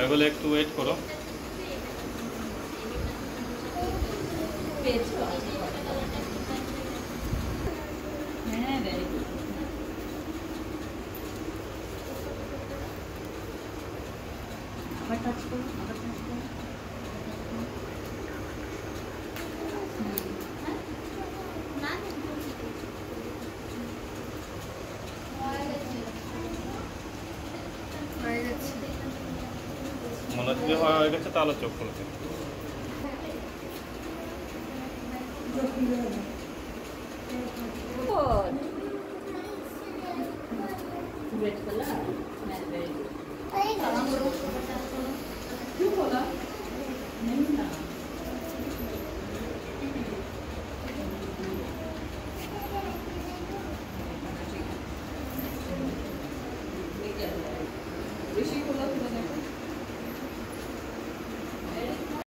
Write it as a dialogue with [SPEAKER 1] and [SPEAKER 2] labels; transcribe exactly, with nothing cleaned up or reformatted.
[SPEAKER 1] হয়ে গেলে একটু ওয়েট করো।
[SPEAKER 2] হ্যাঁ ভেরি গুড। আবার টাচ করো, আবার টাচ করো।
[SPEAKER 1] মনে হচ্ছে হয়ে গেছে, তাহলে চোখ খুলতে।
[SPEAKER 2] Red color? Very good.